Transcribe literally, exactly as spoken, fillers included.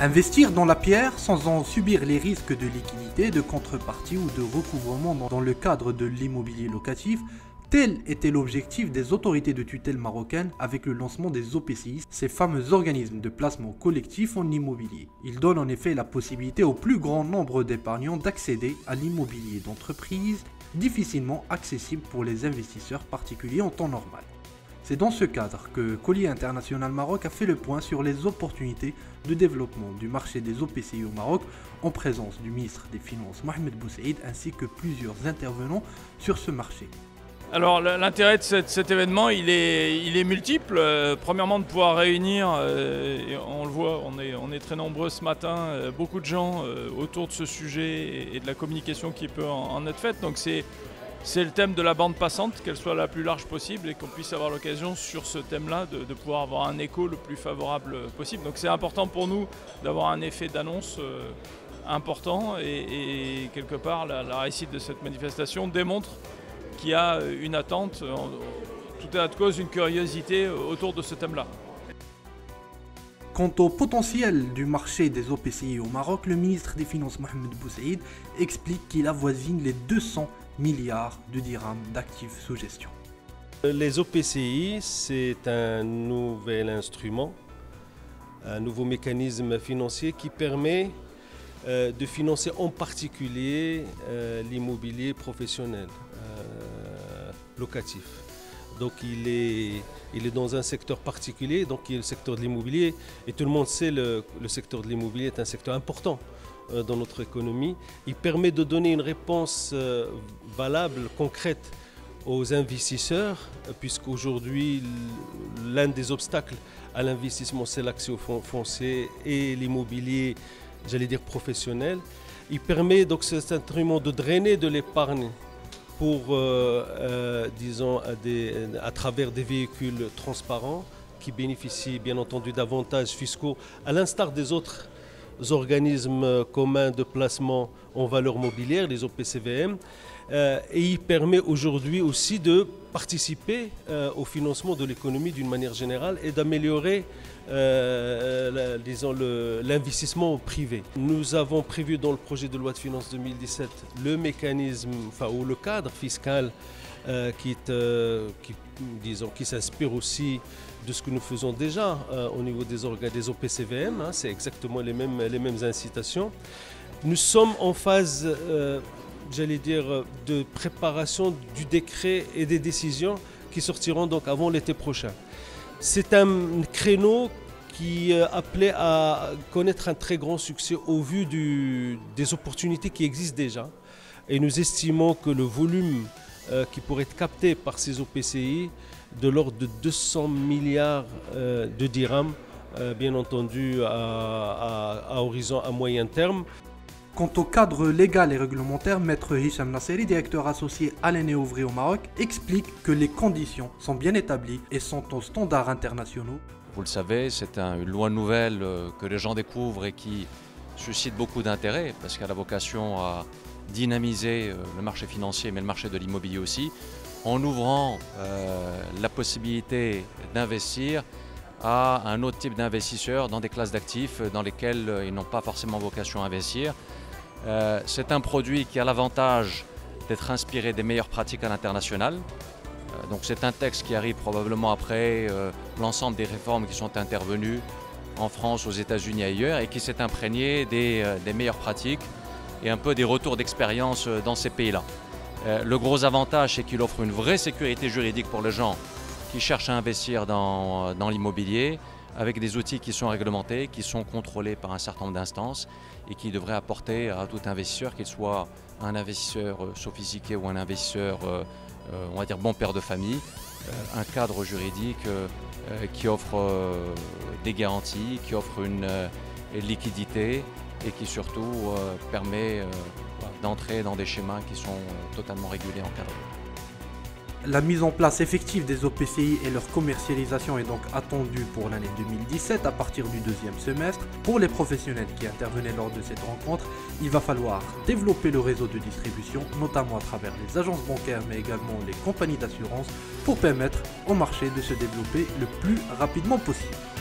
Investir dans la pierre sans en subir les risques de liquidité, de contrepartie ou de recouvrement dans le cadre de l'immobilier locatif, tel était l'objectif des autorités de tutelle marocaines avec le lancement des O P C I, ces fameux organismes de placement collectif en immobilier. Ils donnent en effet la possibilité au plus grand nombre d'épargnants d'accéder à l'immobilier d'entreprise, difficilement accessible pour les investisseurs particuliers en temps normal. C'est dans ce cadre que Colliers International Maroc a fait le point sur les opportunités de développement du marché des O P C I au Maroc en présence du ministre des Finances Mohamed Boussaïd ainsi que plusieurs intervenants sur ce marché. Alors l'intérêt de cet, cet événement, il est, il est multiple. Euh, premièrement, de pouvoir réunir, euh, et on le voit, on est, on est très nombreux ce matin, euh, beaucoup de gens euh, autour de ce sujet et, et de la communication qui peut en, en être faite. Donc c'est le thème de la bande passante, qu'elle soit la plus large possible et qu'on puisse avoir l'occasion sur ce thème-là de, de pouvoir avoir un écho le plus favorable possible. Donc c'est important pour nous d'avoir un effet d'annonce euh, important et, et quelque part la, la réussite de cette manifestation démontre qu'il y a une attente, tout état de cause, une curiosité autour de ce thème-là. Quant au potentiel du marché des O P C I au Maroc, le ministre des Finances Mohamed Boussaïd explique qu'il avoisine les deux cents milliards de dirhams d'actifs sous gestion. Les O P C I, c'est un nouvel instrument, un nouveau mécanisme financier qui permet euh, de financer en particulier euh, l'immobilier professionnel. Euh, locatif. Donc il est, il est dans un secteur particulier, donc il est le secteur de l'immobilier. Et tout le monde sait que le, le secteur de l'immobilier est un secteur important euh, dans notre économie. Il permet de donner une réponse euh, valable, concrète aux investisseurs, puisqu'aujourd'hui l'un des obstacles à l'investissement c'est l'accès au fonds foncier et l'immobilier, j'allais dire professionnel. Il permet donc cet instrument de drainer de l'épargne pour, euh, euh, disons, à, des, à travers des véhicules transparents qui bénéficient bien entendu d'avantages fiscaux, à l'instar des autres organismes communs de placement en valeur mobilière, les O P C V M. Euh, et il permet aujourd'hui aussi de participer euh, au financement de l'économie d'une manière générale et d'améliorer euh, l'investissement privé. Nous avons prévu dans le projet de loi de finances deux mille dix-sept le mécanisme, enfin, ou le cadre fiscal euh, qui, euh, qui, disons, qui s'inspire aussi de ce que nous faisons déjà euh, au niveau des, des O P C V M, hein, c'est exactement les mêmes, les mêmes incitations. Nous sommes en phase euh, j'allais dire, de préparation du décret et des décisions qui sortiront donc avant l'été prochain. C'est un créneau qui appelait à connaître un très grand succès au vu du, des opportunités qui existent déjà. Et nous estimons que le volume euh, qui pourrait être capté par ces O P C I de l'ordre de deux cents milliards euh, de dirhams, euh, bien entendu à, à, à horizon à moyen terme. Quant au cadre légal et réglementaire, Maître Hicham Nasseri, directeur associé à l'A N E Ouvrier au Maroc, explique que les conditions sont bien établies et sont aux standards internationaux. Vous le savez, c'est un, une loi nouvelle que les gens découvrent et qui suscite beaucoup d'intérêt parce qu'elle a vocation à dynamiser le marché financier mais le marché de l'immobilier aussi, en ouvrant euh, la possibilité d'investir à un autre type d'investisseurs dans des classes d'actifs dans lesquelles ils n'ont pas forcément vocation à investir. Euh, c'est un produit qui a l'avantage d'être inspiré des meilleures pratiques à l'international. Euh, donc c'est un texte qui arrive probablement après euh, l'ensemble des réformes qui sont intervenues en France, aux États-Unis et ailleurs et qui s'est imprégné des, euh, des meilleures pratiques et un peu des retours d'expérience dans ces pays-là. Euh, le gros avantage, c'est qu'il offre une vraie sécurité juridique pour les gens qui cherchent à investir dans, dans l'immobilier avec des outils qui sont réglementés, qui sont contrôlés par un certain nombre d'instances et qui devraient apporter à tout investisseur, qu'il soit un investisseur sophistiqué ou un investisseur, euh, on va dire bon père de famille, euh, un cadre juridique euh, qui offre euh, des garanties, qui offre une euh, liquidité et qui surtout euh, permet euh, d'entrer dans des schémas qui sont totalement régulés, encadrés. La mise en place effective des O P C I et leur commercialisation est donc attendue pour l'année deux mille dix-sept à partir du deuxième semestre. Pour les professionnels qui intervenaient lors de cette rencontre, il va falloir développer le réseau de distribution, notamment à travers les agences bancaires mais également les compagnies d'assurance, pour permettre au marché de se développer le plus rapidement possible.